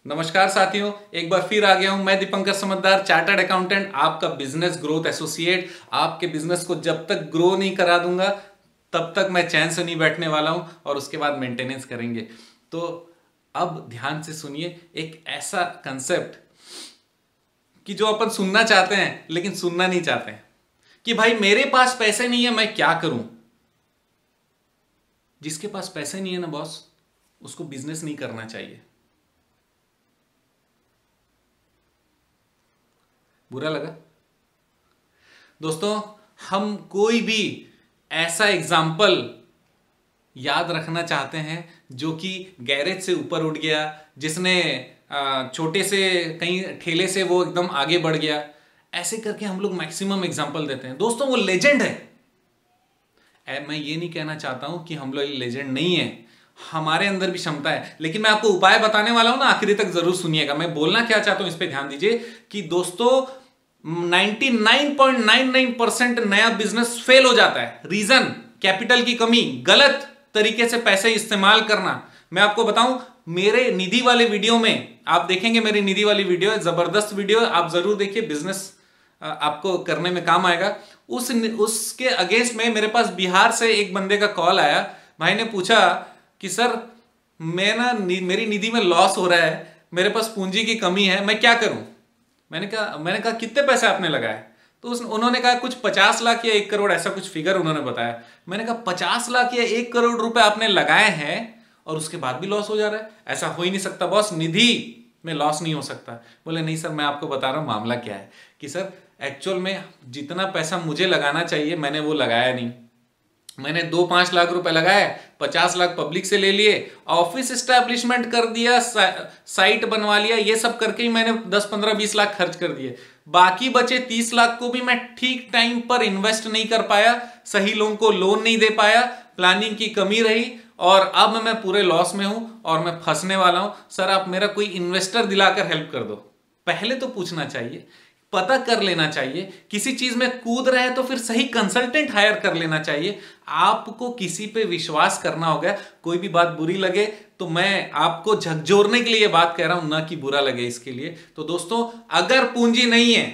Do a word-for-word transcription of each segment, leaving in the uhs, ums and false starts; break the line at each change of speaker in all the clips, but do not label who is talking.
नमस्कार साथियों, एक बार फिर आ गया हूं मैं दीपंकर समझदार, चार्टर्ड अकाउंटेंट, आपका बिजनेस ग्रोथ एसोसिएट। आपके बिजनेस को जब तक ग्रो नहीं करा दूंगा तब तक मैं चैन से नहीं बैठने वाला हूं और उसके बाद मेंटेनेंस करेंगे। तो अब ध्यान से सुनिए, एक ऐसा कंसेप्ट कि जो अपन सुनना चाहते हैं लेकिन सुनना नहीं चाहते हैं कि भाई मेरे पास पैसे नहीं है, मैं क्या करूं। जिसके पास पैसे नहीं है ना बॉस, उसको बिजनेस नहीं करना चाहिए। बुरा लगा दोस्तों? हम कोई भी ऐसा एग्जाम्पल याद रखना चाहते हैं जो कि गैरेज से ऊपर उठ गया, जिसने छोटे से कहीं ठेले से वो एकदम आगे बढ़ गया। ऐसे करके हम लोग मैक्सिमम एग्जाम्पल देते हैं। दोस्तों वो लेजेंड है। मैं ये नहीं कहना चाहता हूं कि हम लोग लेजेंड नहीं है, हमारे अंदर भी क्षमता है, लेकिन मैं आपको उपाय बताने वाला हूं ना, आखिरी तक जरूर सुनिएगा। मैं बोलना क्या चाहता हूं इस पे ध्यान दीजिए कि दोस्तों निन्यानवे पॉइंट निन्यानवे परसेंट नया बिजनेस फेल हो जाता है। रीजन कैपिटल की कमी, गलत तरीके से पैसे इस्तेमाल करना। मैं आपको बताऊं, मेरे निधि वाले वीडियो में आप देखेंगे, मेरी निधि वाली वीडियो है, जबरदस्त वीडियो है, आप जरूर देखिए, बिजनेस आपको करने में काम आएगा। उस उसके अगेंस्ट में मेरे पास बिहार से एक बंदे का कॉल आया। भाई ने पूछा कि सर मैं ना मेरी निधि में लॉस हो रहा है, मेरे पास पूंजी की कमी है, मैं क्या करूं। मैंने कहा मैंने कहा कितने पैसे आपने लगाए? तो उस, उन्होंने कहा कुछ पचास लाख या एक करोड़, ऐसा कुछ फिगर उन्होंने बताया। मैंने कहा पचास लाख या एक करोड़ रुपए आपने लगाए हैं और उसके बाद भी लॉस हो जा रहा है? ऐसा हो ही नहीं सकता बॉस, निधि में लॉस नहीं हो सकता। बोले नहीं सर, मैं आपको बता रहा हूं मामला क्या है कि सर एक्चुअल में जितना पैसा मुझे लगाना चाहिए मैंने वो लगाया नहीं। मैंने दो पांच लाख रुपए लगाए, पचास लाख पब्लिक से ले लिए, ऑफिस एस्टैब्लिशमेंट कर दिया, सा, साइट बनवा लिया, ये सब करके ही मैंने दस पंद्रह बीस लाख खर्च कर दिए। बाकी बचे तीस लाख को भी मैं ठीक टाइम पर इन्वेस्ट नहीं कर पाया, सही लोगों को लोन नहीं दे पाया, प्लानिंग की कमी रही और अब मैं पूरे लॉस में हूं और मैं फंसने वाला हूं। सर आप मेरा कोई इन्वेस्टर दिलाकर हेल्प कर दो। पहले तो पूछना चाहिए, पता कर लेना चाहिए। किसी चीज में कूद रहे तो फिर सही कंसल्टेंट हायर कर लेना चाहिए। आपको किसी पे विश्वास करना होगा। कोई भी बात बुरी लगे तो मैं आपको झकझोरने के लिए बात कह रहा हूं, ना कि बुरा लगे इसके लिए। तो दोस्तों अगर पूंजी नहीं है,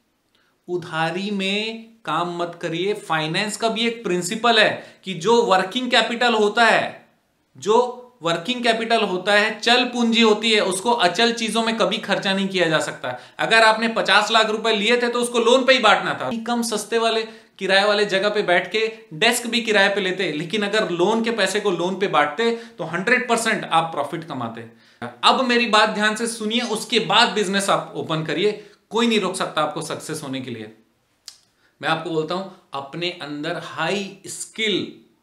उधारी में काम मत करिए। फाइनेंस का भी एक प्रिंसिपल है कि जो वर्किंग कैपिटल होता है, जो वर्किंग कैपिटल होता है, चल पूंजी होती है, उसको अचल चीजों में कभी खर्चा नहीं किया जा सकता। अगर आपने पचास लाख रुपए लिए थे तो उसको लोन पे ही बांटना था। कम सस्ते वाले किराए वाले जगह पे बैठ के डेस्क भी किराए पे लेते, लेकिन अगर लोन के पैसे को लोन पे बांटते तो हंड्रेड परसेंट आप प्रॉफिट कमाते। अब मेरी बात ध्यान से सुनिए, उसके बाद बिजनेस आप ओपन करिए। कोई नहीं रोक सकता आपको सक्सेस होने के लिए। मैं आपको बोलता हूं, अपने अंदर हाई स्किल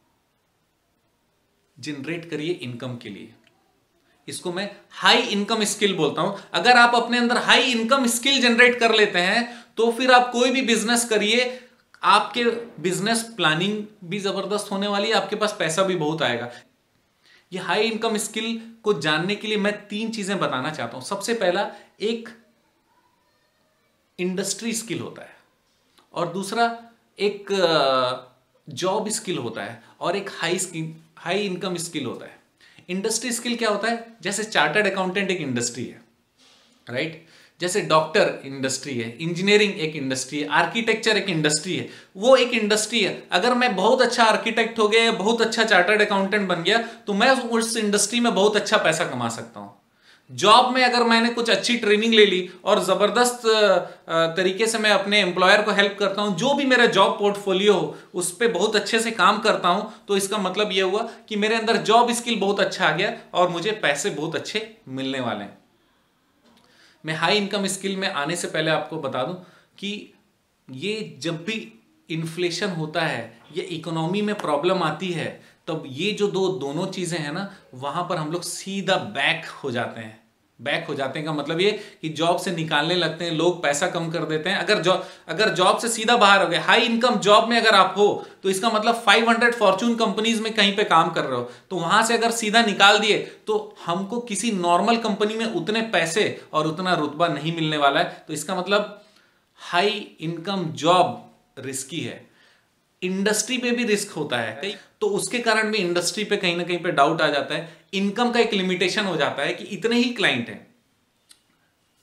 जनरेट करिए इनकम के लिए। इसको मैं हाई इनकम स्किल बोलता हूं। अगर आप अपने अंदर हाई इनकम स्किल जनरेट कर लेते हैं तो फिर आप कोई भी बिजनेस करिए, आपके बिजनेस प्लानिंग भी जबरदस्त होने वाली है, आपके पास पैसा भी बहुत आएगा। ये हाई इनकम स्किल को जानने के लिए मैं तीन चीजें बताना चाहता हूं। सबसे पहला एक इंडस्ट्री स्किल होता है, और दूसरा एक जॉब स्किल होता है, और एक high skill high income skill होता है। इंडस्ट्री स्किल क्या होता है? जैसे चार्टर्ड अकाउंटेंट एक इंडस्ट्री है, राइट? जैसे डॉक्टर इंडस्ट्री है, इंजीनियरिंग एक इंडस्ट्री है, आर्किटेक्चर एक इंडस्ट्री है, वो एक इंडस्ट्री है। अगर मैं बहुत अच्छा आर्किटेक्ट हो गया, बहुत अच्छा चार्टर्ड अकाउंटेंट बन गया तो मैं उस इंडस्ट्री में बहुत अच्छा पैसा कमा सकता हूं। जॉब में अगर मैंने कुछ अच्छी ट्रेनिंग ले ली और जबरदस्त तरीके से मैं अपने एम्प्लॉयर को हेल्प करता हूं, जो भी मेरा जॉब पोर्टफोलियो हो उस पर बहुत अच्छे से काम करता हूं, तो इसका मतलब यह हुआ कि मेरे अंदर जॉब स्किल बहुत अच्छा आ गया और मुझे पैसे बहुत अच्छे मिलने वाले हैं। मैं हाई इनकम स्किल में आने से पहले आपको बता दूं कि ये जब भी इन्फ्लेशन होता है या इकोनॉमी में प्रॉब्लम आती है, तब ये जो दो दोनों चीजें हैं ना, वहां पर हम लोग सीधा बैक हो जाते हैं। बैक हो जाते हैं का मतलब ये कि जॉब से निकालने लगते हैं, लोग पैसा कम कर देते हैं। अगर जॉब अगर जॉब से सीधा बाहर हो गए, हाई इनकम जॉब में अगर आप हो, तो इसका मतलब पाँच सौ फॉर्च्यून कंपनीज में कहीं पे काम कर रहे हो, तो वहां से अगर सीधा निकाल दिए तो हमको किसी नॉर्मल कंपनी में उतने पैसे और उतना रुतबा नहीं मिलने वाला है। तो इसका मतलब हाई इनकम जॉब रिस्की है। इंडस्ट्री पे भी रिस्क होता है, तो उसके कारण भी इंडस्ट्री पे कहीं ना कहीं पे डाउट आ जाता है। इनकम का एक लिमिटेशन हो जाता है कि इतने ही क्लाइंट हैं,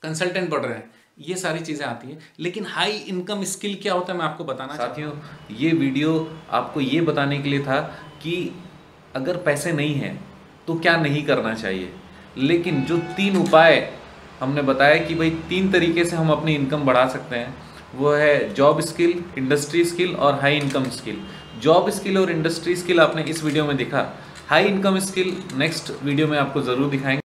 कंसल्टेंट बढ़ रहे हैं, ये सारी चीज़ें आती हैं। लेकिन हाई इनकम स्किल क्या होता है मैं आपको बताना साथियों, ये वीडियो आपको ये बताने के लिए था कि अगर पैसे नहीं हैं तो क्या नहीं करना चाहिए। लेकिन जो तीन उपाय हमने बताया कि भाई तीन तरीके से हम अपनी इनकम बढ़ा सकते हैं, वो है जॉब स्किल, इंडस्ट्री स्किल और high income skill. Job skill और इंडस्ट्री स्किल आपने इस वीडियो में देखा, high income skill next video में आपको ज़रूर दिखाएंगे।